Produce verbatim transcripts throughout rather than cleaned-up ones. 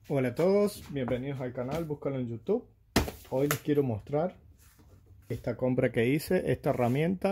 Hola a todos, bienvenidos al canal, búscalo en YouTube. Hoy les quiero mostrar esta compra que hice, esta herramienta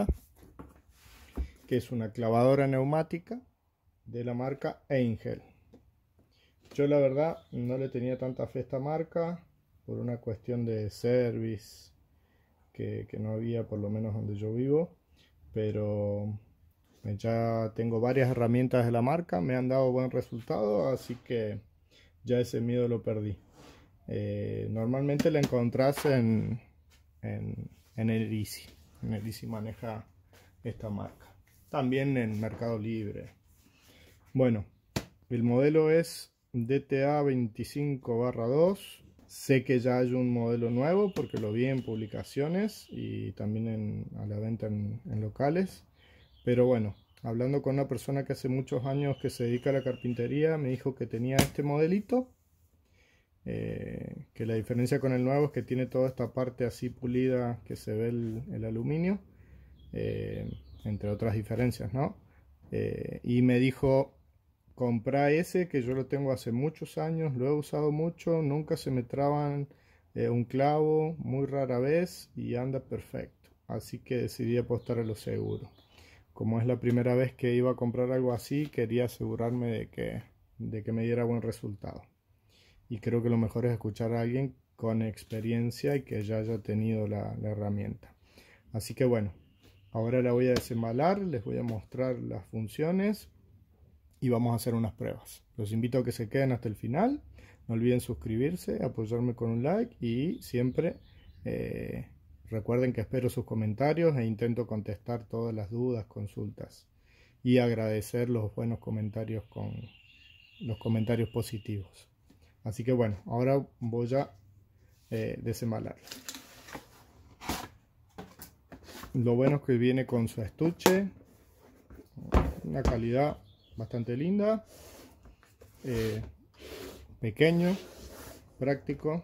que es una clavadora neumática de la marca Angel. Yo la verdad no le tenía tanta fe a esta marca por una cuestión de service que, que no había, por lo menos donde yo vivo, pero ya tengo varias herramientas de la marca, me han dado buen resultado, así que ya ese miedo lo perdí. Eh, normalmente la encontrás en, en, en el Easy. En el Easy maneja esta marca. También en Mercado Libre. Bueno, el modelo es D T A veinticinco barra dos. Sé que ya hay un modelo nuevo porque lo vi en publicaciones y también en, a la venta en, en locales. Pero bueno, hablando con una persona que hace muchos años que se dedica a la carpintería, me dijo que tenía este modelito. Eh, que la diferencia con el nuevo es que tiene toda esta parte así pulida que se ve el, el aluminio, eh, entre otras diferencias, ¿no? Eh, y me dijo, compra ese, que yo lo tengo hace muchos años, lo he usado mucho, nunca se me traban eh, un clavo, muy rara vez, y anda perfecto. Así que decidí apostar a lo seguro. Como es la primera vez que iba a comprar algo así, quería asegurarme de que, de que me diera buen resultado. Y creo que lo mejor es escuchar a alguien con experiencia y que ya haya tenido la, la herramienta. Así que bueno, ahora la voy a desembalar, les voy a mostrar las funciones y vamos a hacer unas pruebas. Los invito a que se queden hasta el final. No olviden suscribirse, apoyarme con un like y siempre eh, recuerden que espero sus comentarios e intento contestar todas las dudas, consultas y agradecer los buenos comentarios con los comentarios positivos. Así que bueno, ahora voy a eh, desembalarla. Lo bueno es que viene con su estuche, una calidad bastante linda, eh, pequeño, práctico.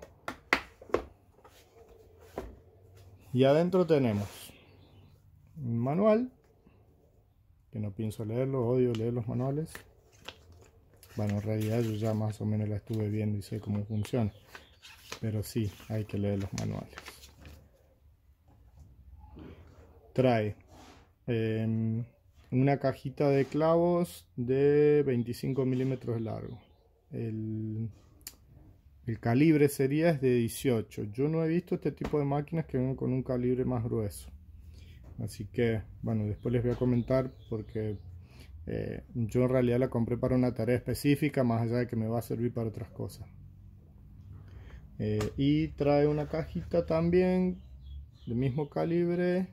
Y adentro tenemos un manual, que no pienso leerlo, odio leer los manuales. Bueno, en realidad yo ya más o menos la estuve viendo y sé cómo funciona, pero sí, hay que leer los manuales. Trae eh, una cajita de clavos de veinticinco milímetros de largo. El, el calibre sería es de dieciocho. Yo no he visto este tipo de máquinas que vengan con un calibre más grueso. Así que, bueno, después les voy a comentar porque eh, yo en realidad la compré para una tarea específica, más allá de que me va a servir para otras cosas. Eh, y trae una cajita también del mismo calibre.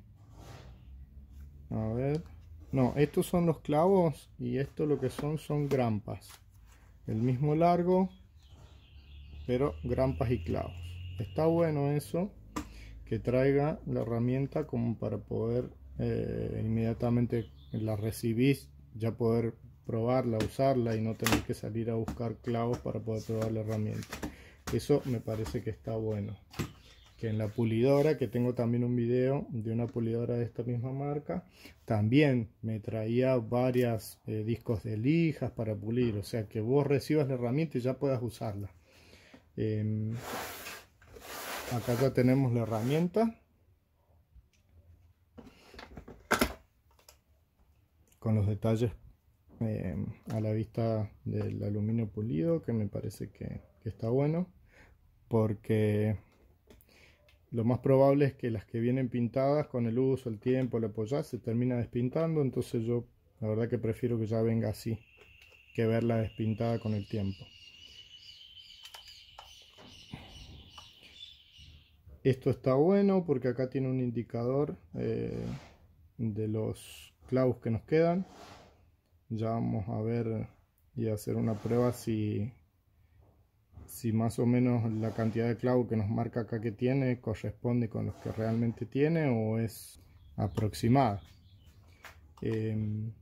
A ver, no, estos son los clavos y esto lo que son son grampas, el mismo largo pero grampas y clavos. Está bueno eso, que traiga la herramienta como para poder eh, inmediatamente la recibís, ya poder probarla, usarla y no tener que salir a buscar clavos para poder probar la herramienta. Eso me parece que está bueno. Que en la pulidora, que tengo también un video de una pulidora de esta misma marca, también me traía varios eh, discos de lijas para pulir, o sea que vos recibas la herramienta y ya puedas usarla. Eh, acá ya tenemos la herramienta con los detalles eh, a la vista del aluminio pulido, que me parece que, que está bueno, porque lo más probable es que las que vienen pintadas con el uso, el tiempo, el apoyar, se termina despintando. Entonces yo la verdad que prefiero que ya venga así, que verla despintada con el tiempo. Esto está bueno porque acá tiene un indicador eh, de los clavos que nos quedan. Ya vamos a ver y hacer una prueba si... si más o menos la cantidad de clavos que nos marca acá que tiene corresponde con los que realmente tiene o es aproximada. Eh,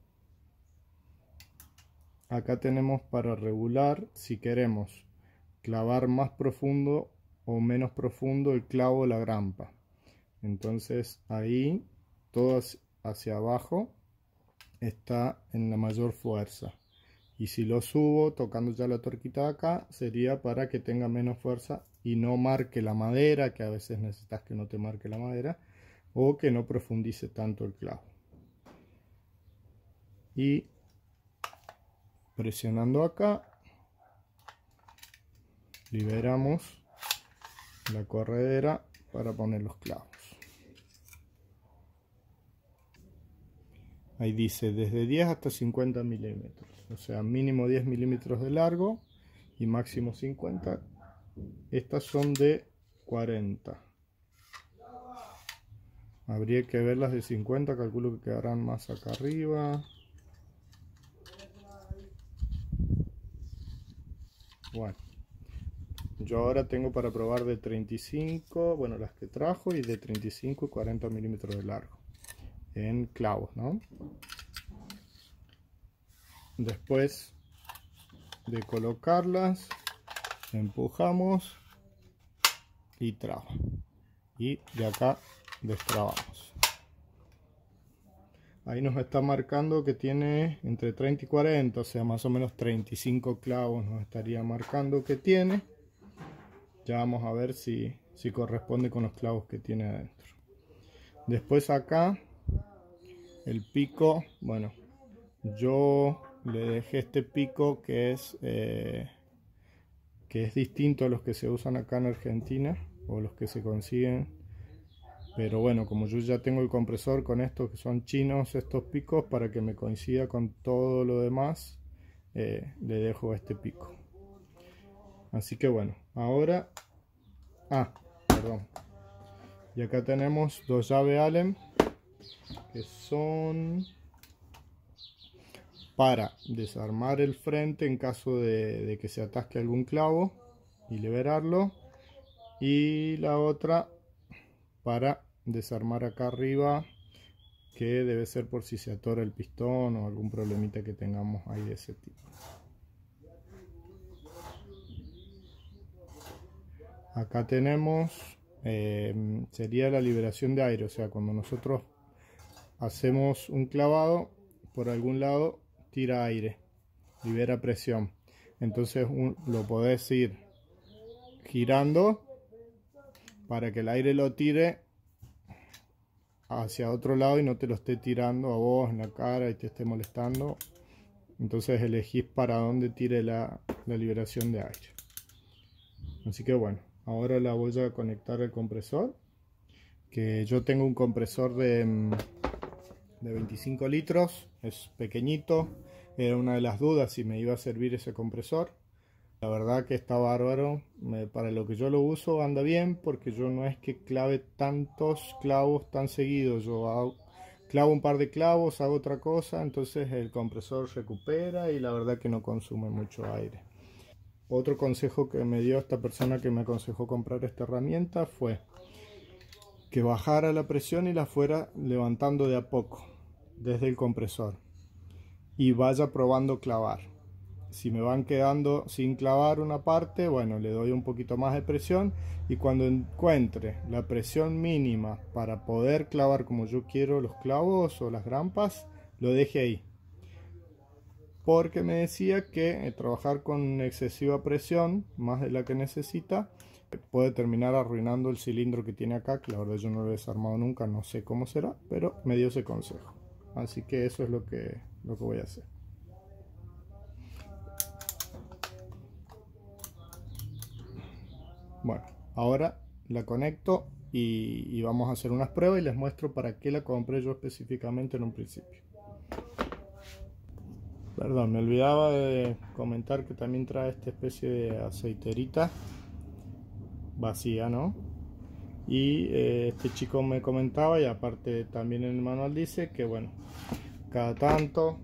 acá tenemos para regular si queremos clavar más profundo o menos profundo el clavo o la grampa. Entonces ahí todo hacia abajo está en la mayor fuerza Y si lo subo tocando ya la tuerquita de acá, sería para que tenga menos fuerza y no marque la madera, que a veces necesitas que no te marque la madera, o que no profundice tanto el clavo. Y presionando acá, liberamos la corredera para poner los clavos. Ahí dice desde diez hasta cincuenta milímetros, o sea, mínimo diez milímetros de largo y máximo cincuenta. Estas son de cuarenta. Habría que ver las de cincuenta, calculo que quedarán más acá arriba. Bueno, yo ahora tengo para probar de treinta y cinco, bueno, las que trajo, y de treinta y cinco y cuarenta milímetros de largo en clavos, ¿no? Después de colocarlas, empujamos y traba, y de acá destrabamos. Ahí nos está marcando que tiene entre treinta y cuarenta, o sea, más o menos treinta y cinco clavos nos estaría marcando que tiene. Ya vamos a ver si, si corresponde con los clavos que tiene adentro. Después acá el pico, bueno, yo le dejé este pico que es eh, que es distinto a los que se usan acá en Argentina o los que se consiguen, pero bueno, como yo ya tengo el compresor con estos que son chinos, estos picos, para que me coincida con todo lo demás, eh, le dejo este pico. Así que bueno, ahora ah, perdón, y acá tenemos dos llaves Allen que son para desarmar el frente en caso de, de que se atasque algún clavo y liberarlo, y la otra para desarmar acá arriba, que debe ser por si se atora el pistón o algún problemita que tengamos ahí de ese tipo. Acá tenemos eh, sería la liberación de aire, o sea, cuando nosotros hacemos un clavado, por algún lado tira aire, libera presión. Entonces un, lo podés ir girando para que el aire lo tire hacia otro lado y no te lo esté tirando a vos en la cara y te esté molestando. Entonces elegís para dónde tire la, la liberación de aire. Así que bueno, ahora la voy a conectar al compresor, que yo tengo un compresor de, de veinticinco litros, es pequeñito. Era una de las dudas si me iba a servir ese compresor. La verdad que está bárbaro, me, para lo que yo lo uso anda bien, porque yo no es que clave tantos clavos tan seguidos. Yo hago, clavo un par de clavos, hago otra cosa, entonces el compresor recupera y la verdad que no consume mucho aire. Otro consejo que me dio esta persona que me aconsejó comprar esta herramienta fue que bajara la presión y la fuera levantando de a poco desde el compresor y vaya probando clavar. Si me van quedando sin clavar una parte, bueno, le doy un poquito más de presión, y cuando encuentre la presión mínima para poder clavar como yo quiero los clavos o las grampas, lo deje ahí. Porque me decía que eh, trabajar con excesiva presión, más de la que necesita, puede terminar arruinando el cilindro que tiene acá, que la verdad yo no lo he desarmado nunca, no sé cómo será, pero me dio ese consejo. Así que eso es lo que, lo que voy a hacer. Bueno, ahora la conecto y, y vamos a hacer unas pruebas y les muestro para qué la compré yo específicamente en un principio. Perdón, me olvidaba de comentar que también trae esta especie de aceiterita vacía, ¿no? Y eh, este chico me comentaba, y aparte también en el manual dice que bueno, cada tanto,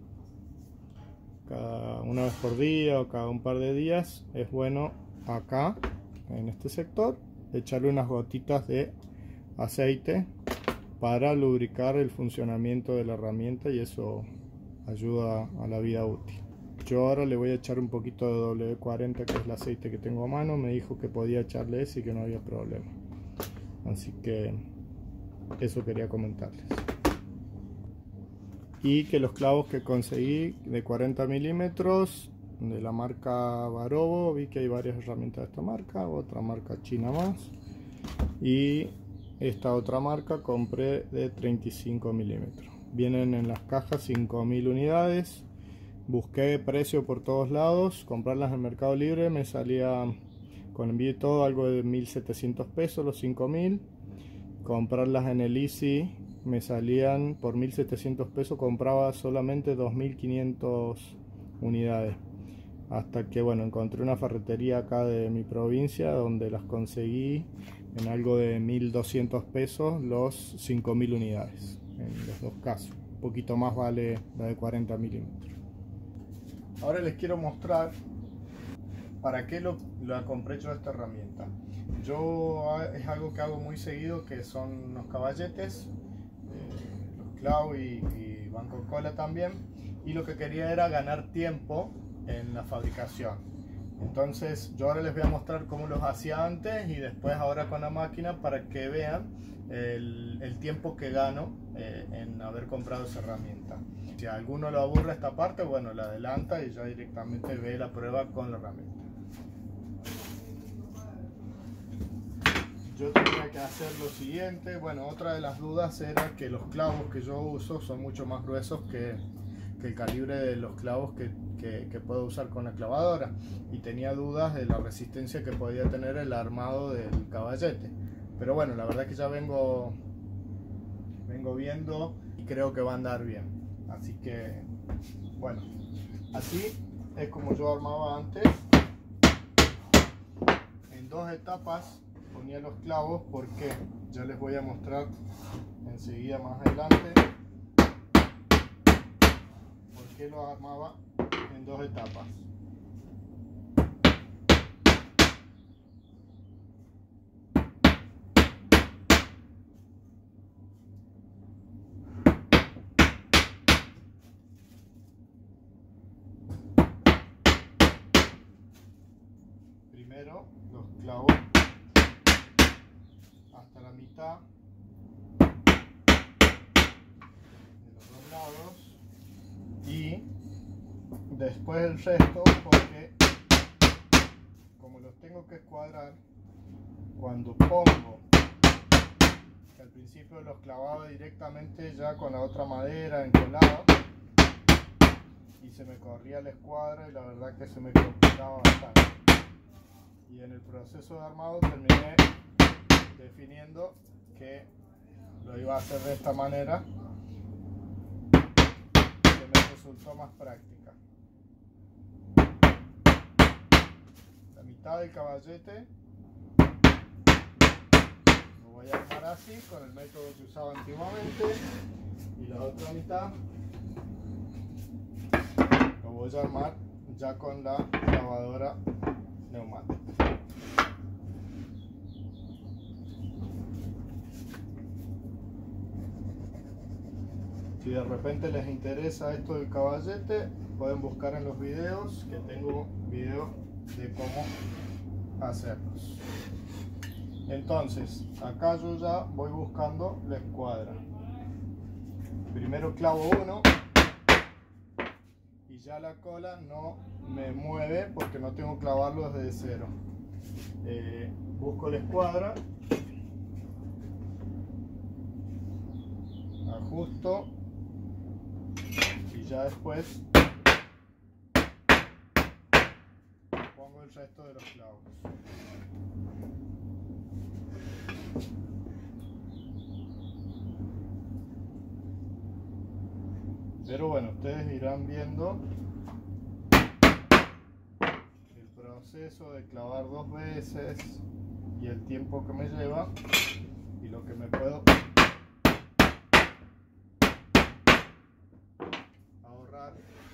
cada una vez por día o cada un par de días, es bueno acá en este sector echarle unas gotitas de aceite para lubricar el funcionamiento de la herramienta, y eso ayuda a la vida útil. Yo ahora le voy a echar un poquito de doble cuarenta, que es el aceite que tengo a mano. Me dijo que podía echarle ese y que no había problema, así que eso quería comentarles. y que los clavos que conseguí de cuarenta milímetros de la marca Barobo, vi que hay varias herramientas de esta marca, otra marca china más, y esta otra marca compré de treinta y cinco milímetros. Vienen en las cajas cinco mil unidades. Busqué precio por todos lados, comprarlas en Mercado Libre me salía con envío y todo algo de mil setecientos pesos los cinco mil. Comprarlas en el Easy me salían por mil setecientos pesos, compraba solamente dos mil quinientas unidades. Hasta que bueno, encontré una ferretería acá de mi provincia donde las conseguí en algo de mil doscientos pesos los cinco mil unidades. En los dos casos, un poquito más vale la de cuarenta milímetros. Ahora les quiero mostrar para qué lo, la compré yo esta herramienta. Yo es algo que hago muy seguido, que son unos caballetes, eh, los clavos y, y banco cola también, y lo que quería era ganar tiempo en la fabricación. Entonces yo ahora les voy a mostrar cómo los hacía antes y después ahora con la máquina, para que vean el, el tiempo que gano eh, en haber comprado esa herramienta. Si a alguno lo aburre esta parte, bueno, la adelanta y ya directamente ve la prueba con la herramienta. Yo tenía que hacer lo siguiente. Bueno, otra de las dudas era que los clavos que yo uso son mucho más gruesos que, que el calibre de los clavos que, que, que puedo usar con la clavadora, y tenía dudas de la resistencia que podía tener el armado del caballete. Pero bueno, la verdad que ya vengo, vengo viendo y creo que va a andar bien. Así que, bueno, así es como yo armaba antes. En dos etapas ponía los clavos, porque ya les voy a mostrar enseguida más adelante por qué lo armaba en dos etapas. Primero los clavos hasta la mitad de los dos lados y después el resto, porque como los tengo que escuadrar, cuando pongo, que al principio los clavaba directamente ya con la otra madera encolada y se me corría la escuadra y la verdad que se me complicaba bastante. Y en el proceso de armado terminé definiendo que lo iba a hacer de esta manera, que me resultó más práctica. La mitad del caballete lo voy a armar así, con el método que usaba antiguamente, y la otra mitad lo voy a armar ya con la clavadora neumática. Si de repente les interesa esto del caballete, pueden buscar en los videos, que tengo videos de cómo hacerlos. Entonces, acá yo ya voy buscando la escuadra. Primero clavo uno y ya la cola no me mueve porque no tengo que clavarlo desde cero. Eh, busco la escuadra, ajusto y ya después pongo el resto de los clavos. Pero bueno, ustedes irán viendo el proceso de clavar dos veces y el tiempo que me lleva y lo que me puedo ahorrar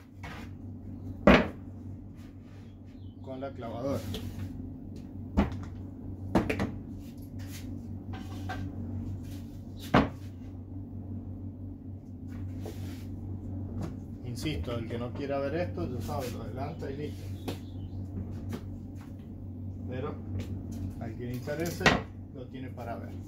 con la clavadora. Insisto, el que no quiera ver esto, ya sabe, lo adelanta y listo. Pero al que le interese, lo tiene para ver.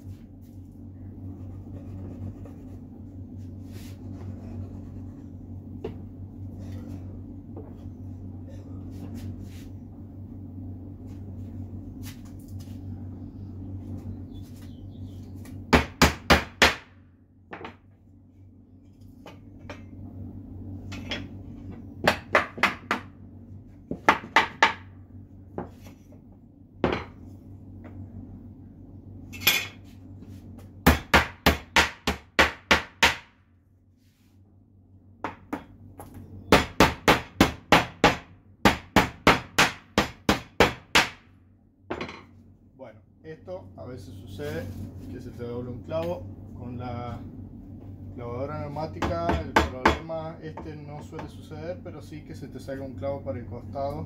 Esto a veces sucede que se te doble un clavo con la clavadora neumática. El problema este no suele suceder, pero sí que se te salga un clavo para el costado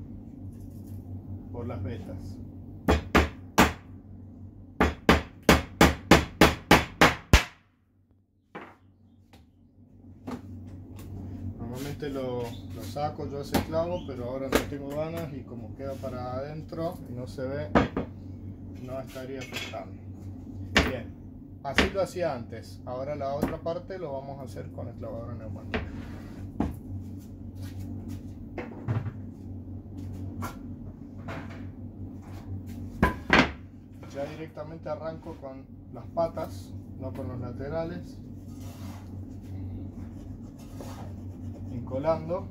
por las vetas. Normalmente lo, lo saco yo ese clavo, pero ahora no tengo ganas y como queda para adentro y no se ve, no estaría afectando. Bien, así lo hacía antes. Ahora la otra parte lo vamos a hacer con la clavadora neumática. Ya directamente arranco con las patas, no con los laterales, encolando.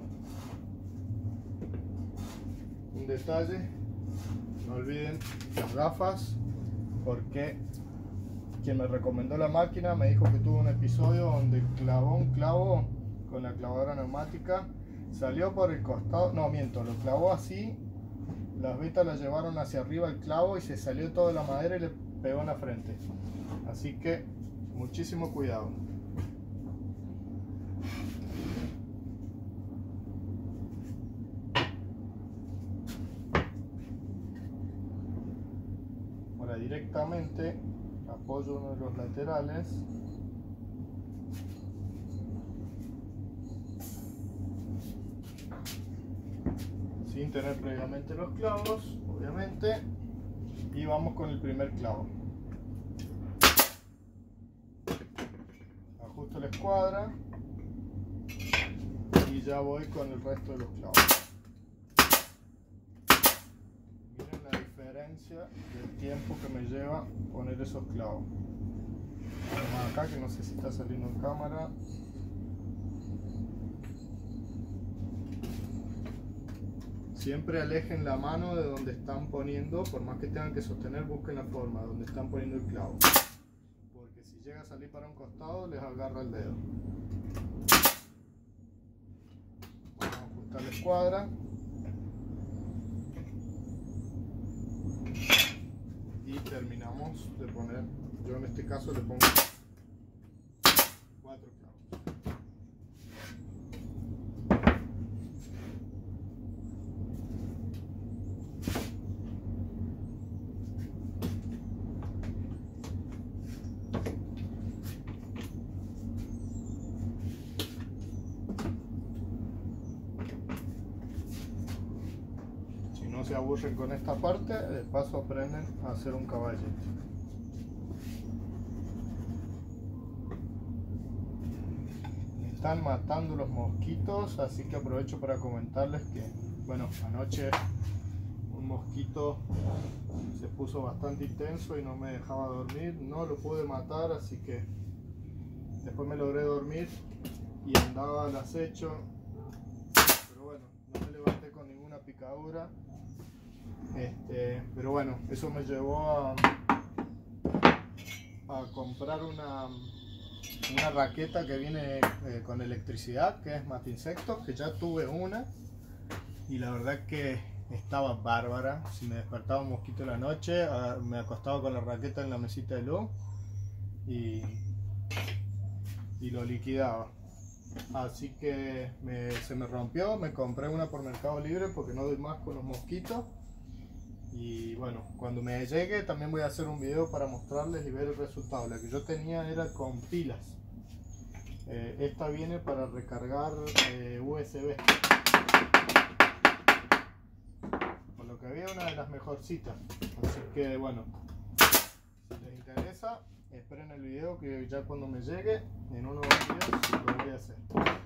Un detalle, no olviden las gafas, porque quien me recomendó la máquina me dijo que tuvo un episodio donde clavó un clavo con la clavadora neumática, salió por el costado, no miento, lo clavó así, las vetas la llevaron hacia arriba el clavo y se salió toda la madera y le pegó en la frente. Así que muchísimo cuidado. Ahora directamente apoyo uno de los laterales. Sin tener previamente los clavos, obviamente, y vamos con el primer clavo. Ajusto la escuadra y ya voy con el resto de los clavos. Miren la diferencia del tiempo que me lleva poner esos clavos. Vamos acá, que no sé si está saliendo en cámara. Siempre alejen la mano de donde están poniendo, por más que tengan que sostener, busquen la forma donde están poniendo el clavo, porque si llega a salir para un costado les agarra el dedo. Vamos a ajustar la escuadra y terminamos de poner, yo en este caso le pongo cuatro clavos. No se aburren con esta parte, de paso aprenden a hacer un caballete. Me están matando los mosquitos, así que aprovecho para comentarles que, bueno, anoche un mosquito se puso bastante intenso y no me dejaba dormir. No lo pude matar, así que después me logré dormir y andaba al acecho, pero bueno, no me levanté con ninguna picadura. Este, pero bueno, eso me llevó a, a comprar una, una raqueta que viene eh, con electricidad, que es mata insectos, que ya tuve una y la verdad que estaba bárbara. Si me despertaba un mosquito en la noche, a, me acostaba con la raqueta en la mesita de luz y, y lo liquidaba. Así que me, se me rompió, me compré una por Mercado Libre porque no doy más con los mosquitos. Y bueno, cuando me llegue también voy a hacer un video para mostrarles y ver el resultado. La que yo tenía era con pilas. Eh, esta viene para recargar eh, U S B. Por lo que había, una de las mejorcitas. Así que bueno, si les interesa, esperen el video que ya cuando me llegue, en unos videos lo voy a hacer.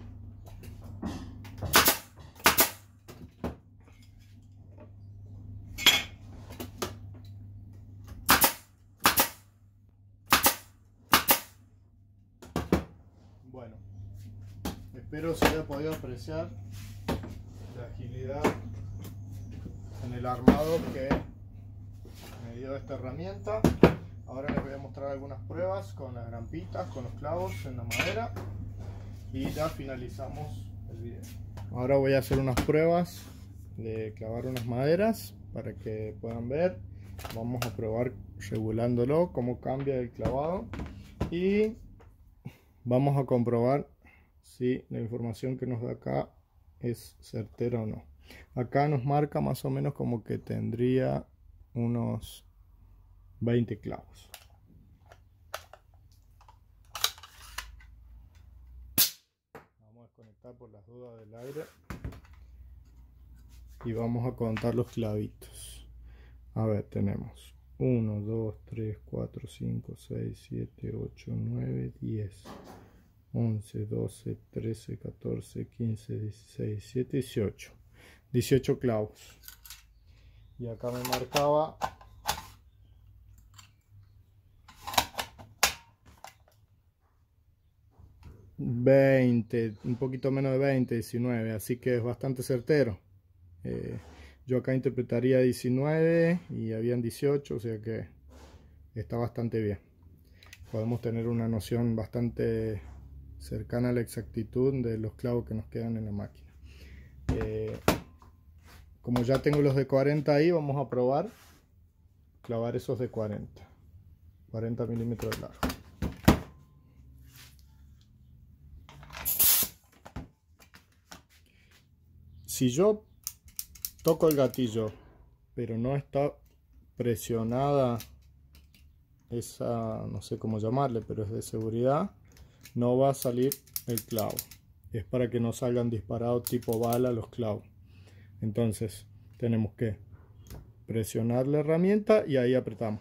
Bueno, espero se haya podido apreciar la agilidad en el armado que me dio esta herramienta. Ahora les voy a mostrar algunas pruebas con las grampitas, con los clavos en la madera y ya finalizamos el video. Ahora voy a hacer unas pruebas de clavar unas maderas para que puedan ver. vamos a probar regulándolo, cómo cambia el clavado, y vamos a comprobar si la información que nos da acá es certera o no. Acá nos marca más o menos como que tendría unos veinte clavos. Vamos a desconectar por las dudas del aire y vamos a contar los clavitos. A ver, tenemos uno, dos, tres, cuatro, cinco, seis, siete, ocho, nueve, diez, once, doce, trece, catorce, quince, dieciséis, diecisiete, dieciocho. dieciocho clavos. Y acá me marcaba veinte, un poquito menos de veinte, diecinueve, así que es bastante certero. Eh, yo acá interpretaría diecinueve y habían dieciocho, o sea que está bastante bien. Podemos tener una noción bastante cercana a la exactitud de los clavos que nos quedan en la máquina. Eh, como ya tengo los de cuarenta ahí, vamos a probar clavar esos de cuarenta, cuarenta milímetros de largo. Si yo toco el gatillo pero no está presionada esa, no sé cómo llamarle, pero es de seguridad, no va a salir el clavo. Es para que no salgan disparados tipo bala los clavos. Entonces tenemos que presionar la herramienta y ahí apretamos.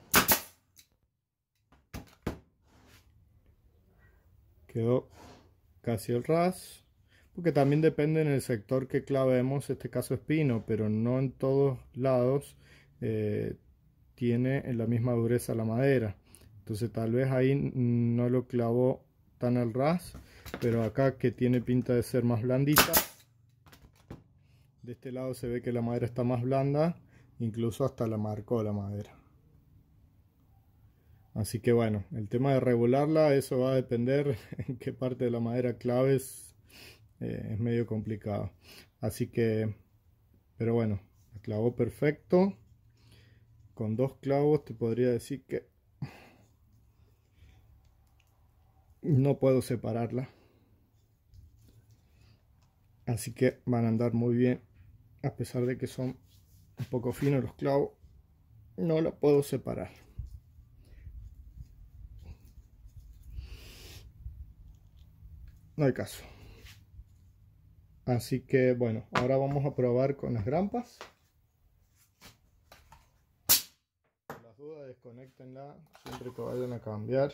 Quedó casi el ras, porque también depende en el sector que clavemos, este caso es pino, pero no en todos lados eh, tiene la misma dureza la madera. Entonces tal vez ahí no lo clavó tan al ras, pero acá que tiene pinta de ser más blandita, de este lado se ve que la madera está más blanda, incluso hasta la marcó la madera. Así que bueno, el tema de regularla, eso va a depender en qué parte de la madera claves, eh, es medio complicado. Así que, pero bueno, la clavó perfecto. Con dos clavos te podría decir que no puedo separarla. Así que van a andar muy bien, a pesar de que son un poco finos los clavos, no la puedo separar. No hay caso. Así que bueno, ahora vamos a probar con las grampas. Por las dudas, desconéctenla siempre que vayan a cambiar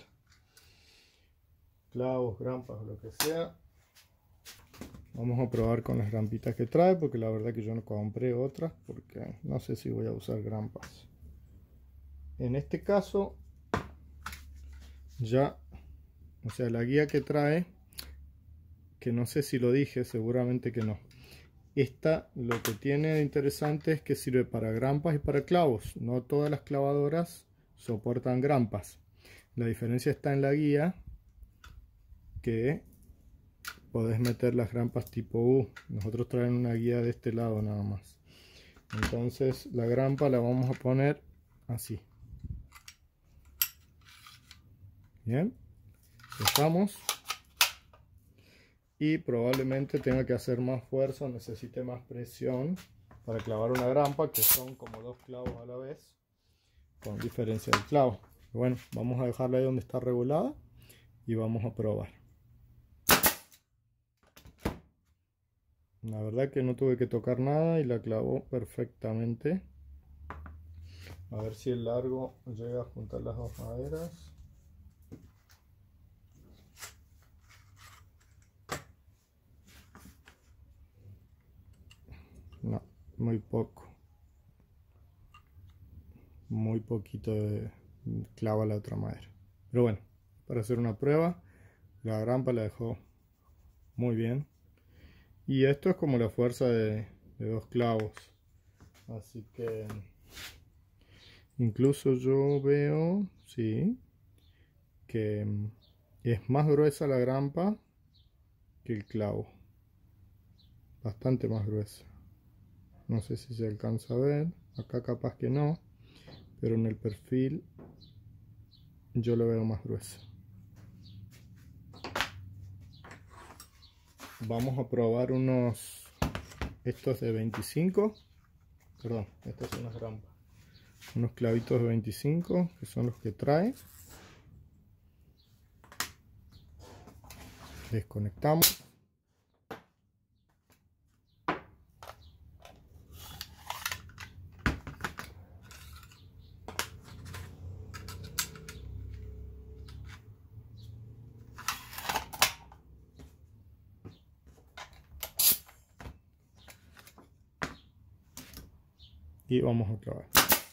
clavos, grampas o lo que sea. Vamos a probar con las grampitas que trae, porque la verdad que yo no compré otras, porque no sé si voy a usar grampas. En este caso, ya, o sea, la guía que trae, que no sé si lo dije, seguramente que no. Esta lo que tiene de interesante es que sirve para grampas y para clavos. No todas las clavadoras soportan grampas. La diferencia está en la guía, que podés meter las grampas tipo U. Nosotros traen una guía de este lado nada más. Entonces la grampa la vamos a poner así. Bien, dejamos. Y probablemente tenga que hacer más fuerza o necesite más presión para clavar una grampa, que son como dos clavos a la vez, con diferencia del clavo. Pero bueno, vamos a dejarla ahí donde está regulada y vamos a probar. La verdad que no tuve que tocar nada y la clavó perfectamente. A ver si el largo llega a juntar las dos maderas. No, muy poco. Muy poquito de clava la otra madera. Pero bueno, para hacer una prueba, la grampa la dejó muy bien. Y esto es como la fuerza de, de dos clavos. Así que incluso yo veo, sí, que es más gruesa la grampa que el clavo. Bastante más gruesa. No sé si se alcanza a ver. Acá capaz que no. pero en el perfil yo lo veo más grueso. Vamos a probar unos, estos de veinticinco, perdón, estas son unas rampas, unos clavitos de veinticinco que son los que trae. Desconectamos. Y vamos a clavar.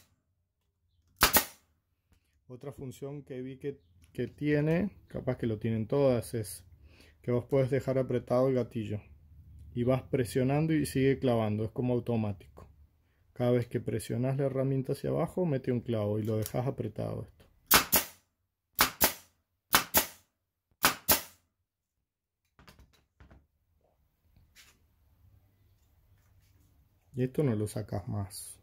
Otra función que vi que, que tiene, capaz que lo tienen todas, es que vos podés dejar apretado el gatillo y vas presionando y sigue clavando, es como automático. Cada vez que presionas la herramienta hacia abajo, mete un clavo y lo dejas apretado esto. Y esto no lo sacas más.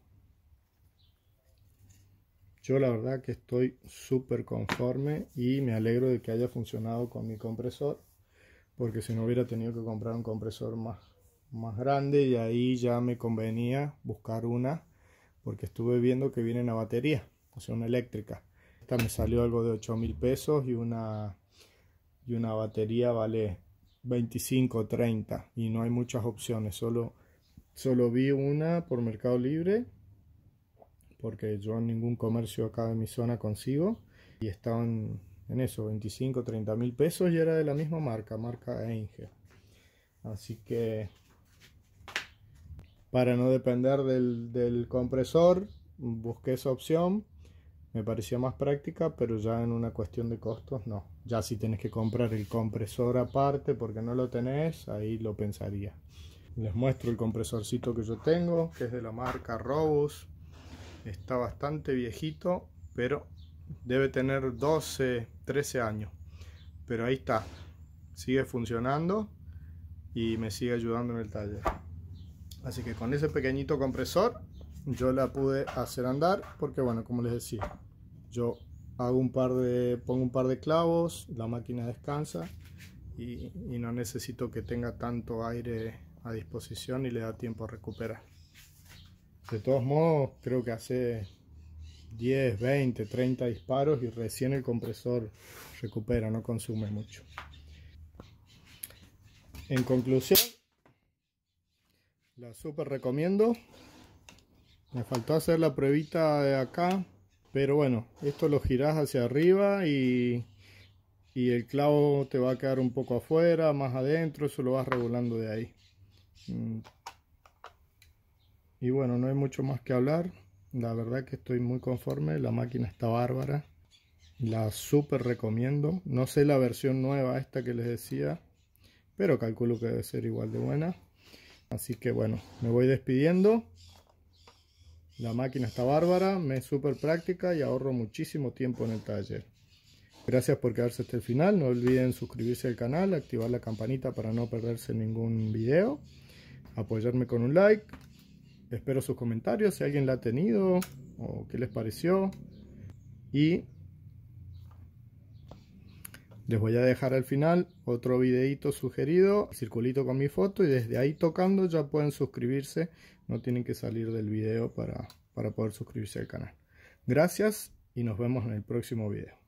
Yo la verdad que estoy súper conforme y me alegro de que haya funcionado con mi compresor, porque si no hubiera tenido que comprar un compresor más, más grande, y ahí ya me convenía buscar una, porque estuve viendo que vienen a batería, o sea, una eléctrica. Esta me salió algo de ocho mil pesos y una, y una batería vale veinticinco o treinta y no hay muchas opciones. Solo, solo vi una por Mercado Libre, porque yo en ningún comercio acá de mi zona consigo, y estaban en eso, veinticinco o treinta mil pesos, y era de la misma marca, marca Angel. Así que para no depender del, del compresor, busqué esa opción, me parecía más práctica, pero ya en una cuestión de costos no. Ya si tenés que comprar el compresor aparte porque no lo tenés, ahí lo pensaría. Les muestro el compresorcito que yo tengo, que es de la marca Robus. Está bastante viejito, pero debe tener doce, trece años. Pero ahí está, sigue funcionando y me sigue ayudando en el taller. Así que con ese pequeñito compresor yo la pude hacer andar, porque bueno, como les decía, yo hago un par de, pongo un par de clavos, la máquina descansa y, y no necesito que tenga tanto aire a disposición y le da tiempo a recuperar. De todos modos, creo que hace diez, veinte, treinta disparos y recién el compresor recupera, no consume mucho. En conclusión, la super recomiendo. Me faltó hacer la pruebita de acá, pero bueno, esto lo girás hacia arriba y, y el clavo te va a quedar un poco afuera, más adentro, eso lo vas regulando de ahí. Y bueno, no hay mucho más que hablar. La verdad que estoy muy conforme, la máquina está bárbara. La super recomiendo. No sé la versión nueva esta que les decía, pero calculo que debe ser igual de buena. Así que bueno, me voy despidiendo. La máquina está bárbara, me es súper práctica y ahorro muchísimo tiempo en el taller. Gracias por quedarse hasta el final. No olviden suscribirse al canal, activar la campanita para no perderse ningún video, apoyarme con un like. Espero sus comentarios si alguien la ha tenido o qué les pareció. Y les voy a dejar al final otro videito sugerido, circulito con mi foto, y desde ahí tocando ya pueden suscribirse. No tienen que salir del video para, para poder suscribirse al canal. Gracias y nos vemos en el próximo video.